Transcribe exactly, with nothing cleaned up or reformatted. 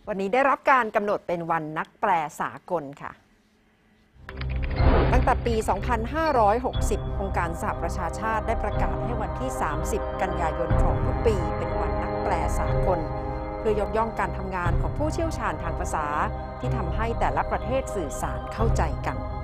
วันนี้ได้รับการกำหนดเป็นวันนักแปลสากลค่ะตั้งแต่ปี สองพันห้าร้อยหกสิบ องค์การสหประชาชาติได้ประกาศให้วันที่ สามสิบ กันยายนของทุกปีเป็นวันนักแปลสากลเพื่อยกย่องการทำงานของผู้เชี่ยวชาญทางภาษาที่ทำให้แต่ละประเทศสื่อสารเข้าใจกัน